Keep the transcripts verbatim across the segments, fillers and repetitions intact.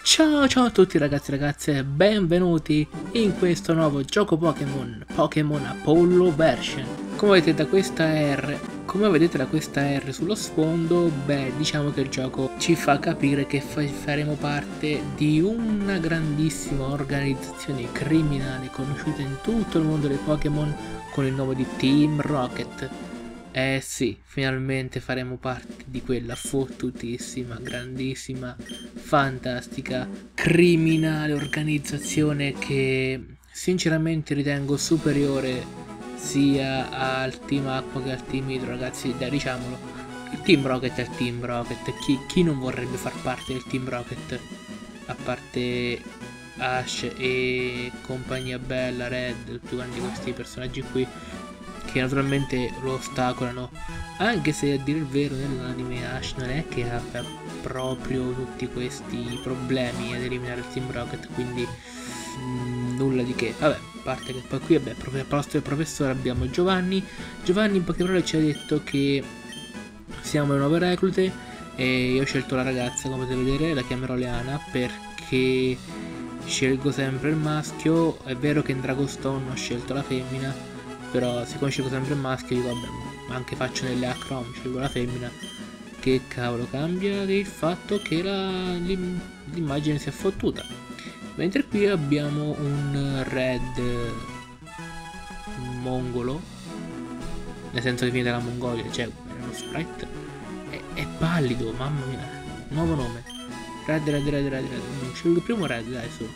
Ciao ciao a tutti ragazzi e ragazze, benvenuti in questo nuovo gioco Pokémon, Pokémon Apollo Version. Come vedete da questa R, come vedete da questa R sullo sfondo, beh, diciamo che il gioco ci fa capire che fa faremo parte di una grandissima organizzazione criminale conosciuta in tutto il mondo dei Pokémon con il nome di Team Rocket. Eh sì, finalmente faremo parte di quella fottutissima, grandissima, fantastica, criminale organizzazione che sinceramente ritengo superiore sia al Team Aqua che al Team Hydro, ragazzi, dai, diciamolo. Il Team Rocket è il Team Rocket, chi, chi non vorrebbe far parte del Team Rocket? A parte Ash e compagnia bella, Red, tutti quanti questi personaggi qui che naturalmente lo ostacolano, anche se a dire il vero nell'anime Ash non è che abbia proprio tutti questi problemi ad eliminare il Team Rocket, quindi mh, nulla di che. Vabbè, a parte che poi qui, vabbè, proprio al posto del professore abbiamo Giovanni. Giovanni in poche parole ci ha detto che siamo le nuove reclute e io ho scelto la ragazza, come potete vedere, la chiamerò Leana perché scelgo sempre il maschio. È vero che in Dragostone ho scelto la femmina, però siccome scelgo sempre il maschio, dico vabbè, ma anche faccio nelle Acrom, scelgo la femmina. Che cavolo cambia il fatto che l'immagine si è fottuta. Mentre qui abbiamo un red mongolo, nel senso che viene dalla Mongolia, cioè è uno sprite, è, è pallido, mamma mia. Nuovo nome, red red red red red, scelgo il primo red, dai, su.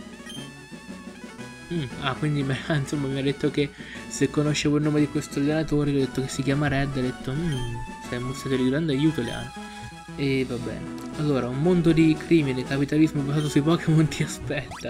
Mm, ah, quindi insomma mi ha detto che se conoscevo il nome di questo allenatore, gli ho detto che si chiama Red, ho detto mm, sei un stato di grande aiuto, Leano. E va bene. Allora, un mondo di crimine, capitalismo basato sui Pokémon ti aspetta.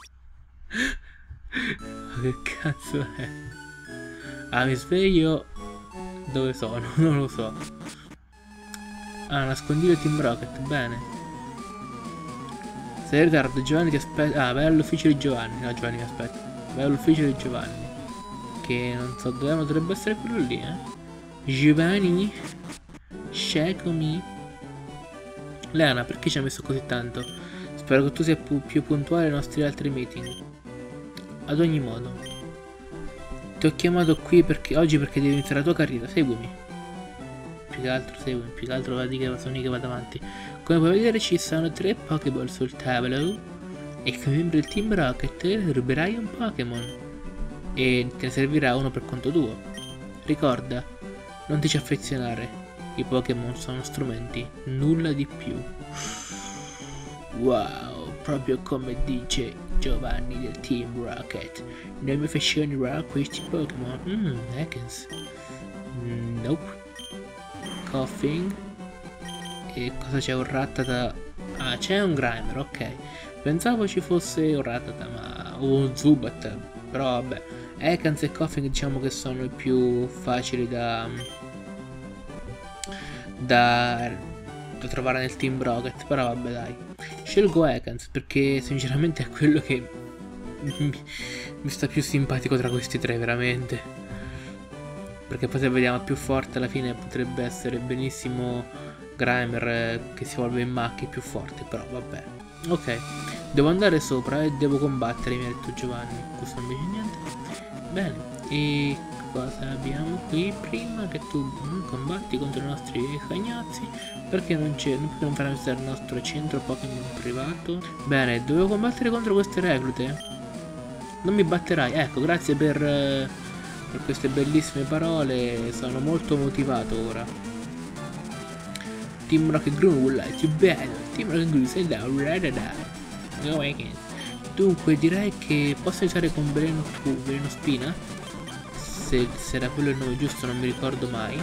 Ma che cazzo è? Ah, mi sveglio. Dove sono? Non lo so. Ah, nascondiglio Team Rocket, bene. Sei in ritardo, Giovanni ti aspetta. Ah, vai all'ufficio di Giovanni. No, Giovanni mi aspetta. Vai all'ufficio di Giovanni. Che non so dove, ma dovrebbe essere quello lì, eh. Giovanni? Scecomi. Leana, perché ci ha messo così tanto? Spero che tu sia più, più puntuale ai nostri altri meeting. Ad ogni modo, ti ho chiamato qui perché oggi perché devi iniziare la tua carriera. Seguimi. Più che altro seguimi. Più che altro vedi che sono io che vado avanti. Come puoi vedere ci sono tre Pokéball sul tavolo e come membro del Team Rocket ruberai un Pokémon e te ne servirà uno per conto tuo. Ricorda, non ti ci affezionare, i Pokémon sono strumenti, nulla di più. Wow, proprio come dice Giovanni del Team Rocket, non mi affezionerò a questi Pokémon. Mmm, Ekans. Nope. Coughing. E cosa c'è? Un Rattata? Ah, c'è un Grimer, ok. Pensavo ci fosse un Rattata, ma... o un Zubat, però vabbè. Ekans e Coughing diciamo che sono i più facili da... da... da trovare nel Team Rocket, però vabbè dai. Scelgo Ekans perché sinceramente è quello che mi, mi sta più simpatico tra questi tre, veramente. Perché poi se vediamo più forte alla fine potrebbe essere benissimo Grimer che si evolve in Mach, più forte, però vabbè. Ok, devo andare sopra e devo combattere, mi ha detto Giovanni. Questo non mi dice niente. Bene, e cosa abbiamo qui? Prima che tu combatti contro i nostri cagnazzi, perché non c'è, perché non farà essere il nostro centro Pokémon privato? Bene, dovevo combattere contro queste reclute. Non mi batterai, ecco, grazie per, per queste bellissime parole, sono molto motivato ora. Team Rocket Groom would like to battle. Team Rocket Groom say down, right down. No, I can't. Dunque direi che posso aiutare con Veleno, Veleno Spina. Se, se era quello il nome giusto non mi ricordo mai.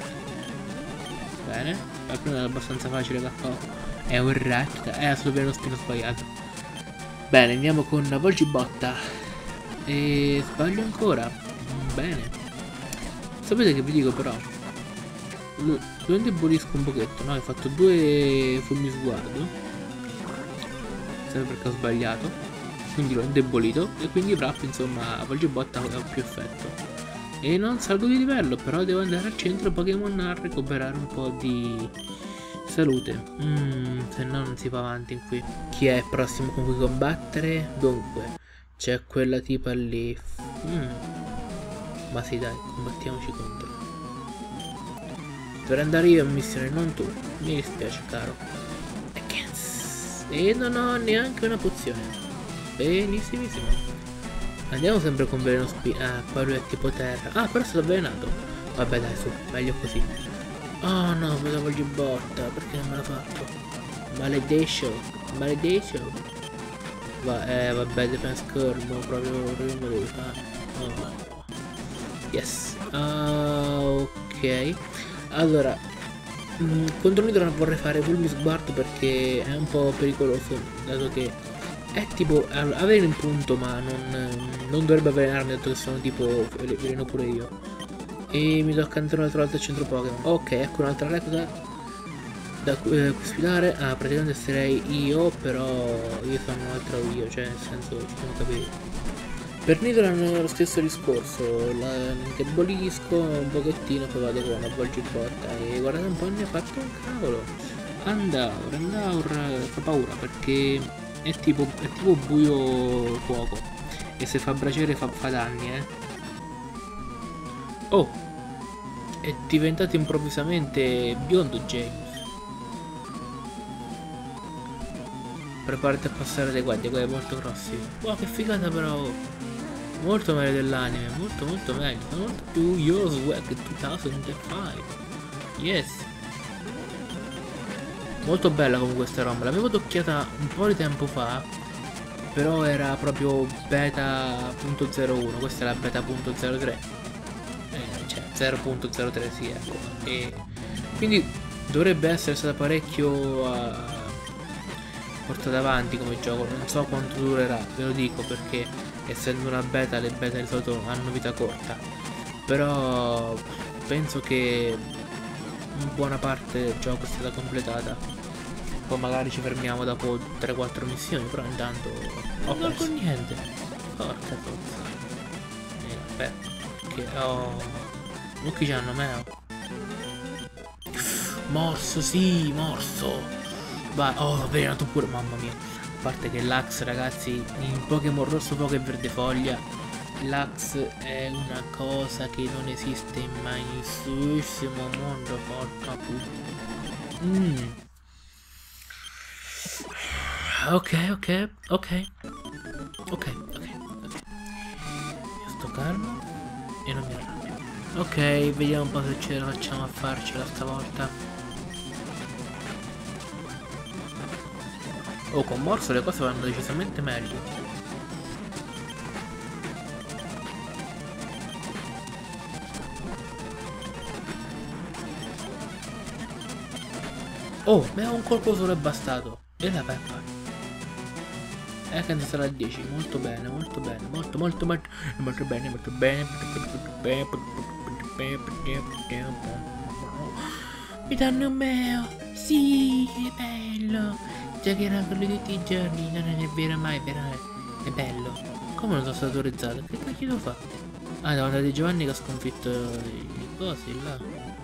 Bene. La prima è abbastanza facile da fare. È un rat. È solo Veleno Spina sbagliato. Bene, andiamo con Volgibotta. E sbaglio ancora. Bene. Sapete che vi dico però? Lo, lo indebolisco un pochetto, no? Ho fatto due fulmini sguardo, sempre perché ho sbagliato, quindi l'ho indebolito e quindi Wrap, insomma, Volgibotta ha più effetto. E non salgo di livello, però devo andare al centro Pokémon a recuperare un po' di Salute. Mm, se no non si va avanti qui. Chi è il prossimo con cui combattere? Dunque, c'è quella tipa lì. Mm. Ma sì dai, combattiamoci contro. Dovrei andare io in missione, non tu. Mi dispiace, caro. E non ho neanche una pozione. Benissimissimo. Andiamo sempre con veleno spina. Ah, poi lui è tipo terra. Ah, però è stato avvelenato. Vabbè dai, su, meglio così. Oh no, me la voglio botta. Perché non me l'ha fatto? Maledetto. Maledetto. Va, eh, vabbè, defense schermo. Proprio prima devi fare. Oh. Yes. Uh, ok. Allora. Mm, contro Nidra vorrei fare fulmine sguardo perché è un po' pericoloso, dato che è tipo avere un punto, ma non, non dovrebbe avvelenarmi, dato che sono tipo veleno pure io. E mi tocca andare un'altra volta al centro Pokémon. Ok, ecco un'altra replica da eh, sfidare. Ah, praticamente sarei io, però io sono un altro io, cioè nel senso ci sono capire. Per Nidoran è lo stesso discorso, la indebolisco un pochettino, poi vado con una volta in porta e guardate un po', ne ha fatto un cavolo. Andaur, Andaur fa paura perché è tipo, è tipo buio fuoco e se fa braciere fa, fa danni, eh. Oh, è diventato improvvisamente biondo James. Preparati a passare le guardie, quelli molto grossi. Wow, che figata però! Molto meglio dell'anime, molto molto meglio, molto più Yo Swag duemilacinque. Yes. Molto bella comunque questa roba, l'avevo tocchiata un po' di tempo fa, però era proprio beta punto zero uno, questa è la beta punto zero tre, eh, cioè zero punto zero tre sì, ecco, e quindi dovrebbe essere stata parecchio uh, portata avanti come gioco, non so quanto durerà, ve lo dico perché essendo una beta, le beta di solito hanno vita corta, però penso che in buona parte del gioco è stata completata. Poi magari ci fermiamo dopo tre quattro missioni, però intanto ho non perso niente. Porca tozza. E vabbè, che ho... non che c'hanno me. Morso, sì, morso. Vai, oh, avvelenato pure, mamma mia. A parte che l'Axe, ragazzi, in Pokémon rosso, poco e verde foglia, l'Axe è una cosa che non esiste mai in nessunissimo mondo, porca puttana. Mm. Ok, ok, ok. Ok, ok, ok. Io sto calmo e non mi arrabbio. Ok, vediamo un po' se ce la facciamo a farcela stavolta. Oh, con Morso le cose vanno decisamente meglio. Oh, mi ha un colpo solo è bastato. E la peppa. E che sarà a dieci. Molto bene, molto bene. Molto, molto, molto, molto bene, molto bene. Mi danno un meo. Sì, che bello. Già che era quello di tutti i giorni, non è vero mai, però è, è bello. Come non sono stato autorizzato? Che cacchio lo fa? Ah, devo andare di Giovanni che ha sconfitto i cosi là.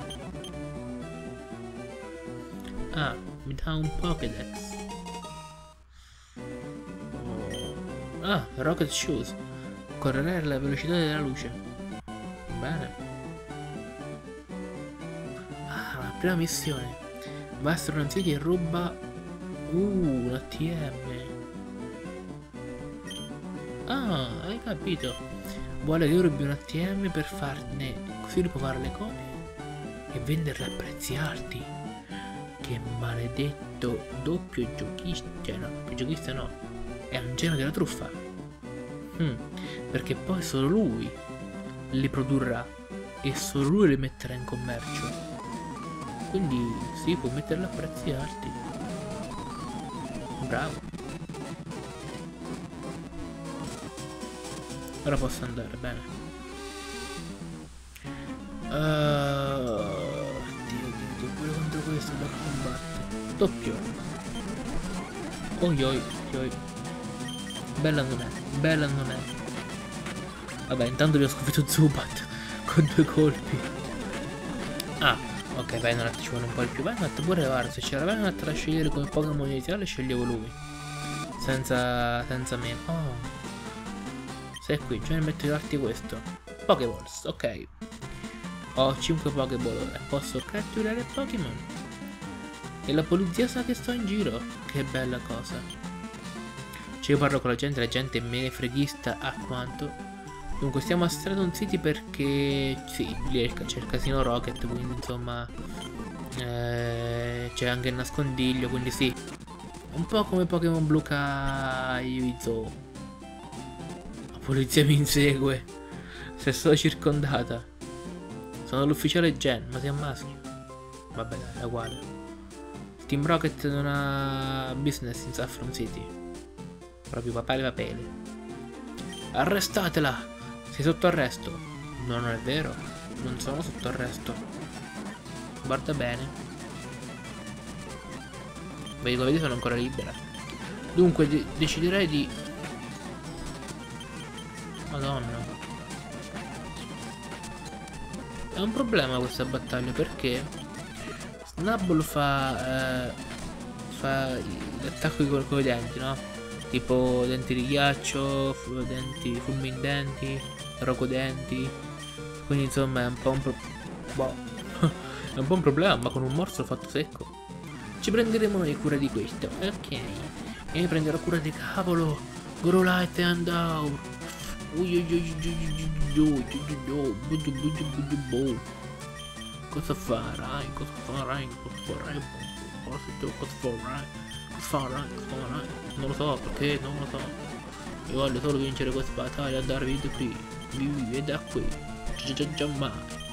Ah, mi dà un Pokédex. Ah, Rocket Shoes. Correre alla velocità della luce. Bene. Ah, la prima missione. Basta un anziano e ruba... Uh, un A T M. Ah, hai capito. Vuole che io rubi un A T M per farne... così lui può fare le copie e venderle a prezzi alti. Che maledetto doppio giochista. Cioè no, doppio giochista no. È un genio della truffa. Hmm, perché poi solo lui li produrrà e solo lui li metterà in commercio. Quindi sì, può metterle a prezzi alti. Bravo. Ora posso andare, bene. Uh, Dio, Dio, Dio, pure contro questo da combattere. Doppio. Oi oi oi. Bella non è, bella non è. Vabbè, intanto vi ho sconfitto Zubat con due colpi. Ah, ok, Ok, Venonat ci vuole un po' di più. Venonat pure guarda, se c'era Venonat da scegliere come Pokémon iniziale sceglievo lui. Senza... senza me. Oh. Sei qui, già ne metto di darti questo. Pokéballs, ok. Ho cinque Pokéball ora. Posso catturare Pokémon. E la polizia sa che sto in giro. Che bella cosa. Cioè io parlo con la gente, la gente me ne freghista a quanto. Dunque stiamo a Stradon City perché sì, lì c'è il casino Rocket, quindi insomma eh, c'è anche il nascondiglio, quindi sì. Un po' come Pokémon Blue Kaizo. La polizia mi insegue. Se sono circondata. Sono l'ufficiale Gen, ma sei maschio. Vabbè dai, è uguale. Il Team Rocket non ha business in Saffron City. Proprio papale papele. Arrestatela! Sei sotto arresto. No, non è vero. Non sono sotto arresto. Guarda bene. Vedi, come vedi sono ancora libera. Dunque de deciderei di... Madonna. È un problema questa battaglia perché Snubbull fa... Eh, fa l'attacco con, con i denti, no? Tipo denti di ghiaccio, denti fulminanti, rocodenti. Quindi insomma è un po' un pro boh. È un po' un problema, ma con un morso fatto secco ci prenderemo noi cura di questo. Ok. E mi prenderò cura di cavolo. Growlithe and out. Cosa farai? Cosa farai? Cosa farai? Cosa farai? Farai, farai. Non lo so perché, non lo so. Io voglio solo vincere questa battaglia e andare via da qui. Vivi da qui. Già già mai.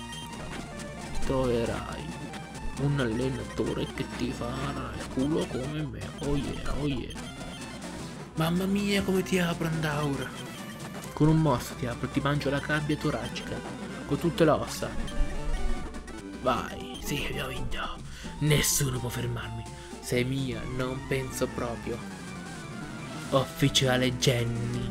Troverai un allenatore che ti farà il culo come me. Oh yeah, oh yeah. Mamma mia come ti apro Andaur. Con un morso ti apro, ti mangio la gabbia toracica. Con tutte le ossa. Vai, sì, abbiamo vinto. Nessuno può fermarmi. Sei mia, non penso proprio. Ufficiale Jenny.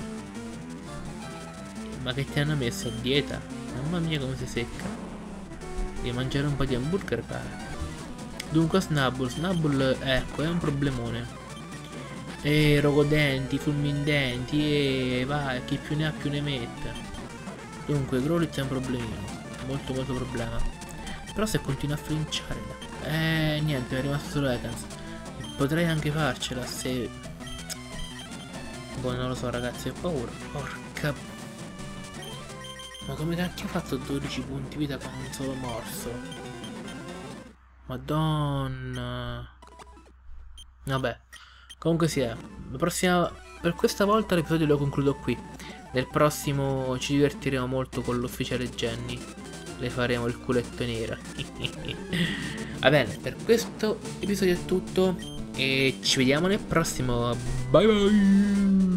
Ma che ti hanno messo a dieta? Mamma mia come si secca. Devi mangiare un po' di hamburger pare. Dunque Snubbull, Snubbull ecco è un problemone. E rogodenti, fulmindenti e vai, chi più ne ha più ne mette. Dunque Growlithe è un problemino. Molto molto problema. Però se continua a flinciare eh niente, è rimasto solo Ekans. Potrei anche farcela se... Boh, non lo so ragazzi, ho paura. Porca... Ma come cacchio ho fatto dodici punti vita con un solo morso? Madonna. Vabbè. Comunque sia, la prossima... Per questa volta l'episodio lo concludo qui. Nel prossimo ci divertiremo molto con l'ufficiale Jenny. Le faremo il culetto nero. Va bene, per questo episodio è tutto. E ci vediamo nel prossimo. Bye bye.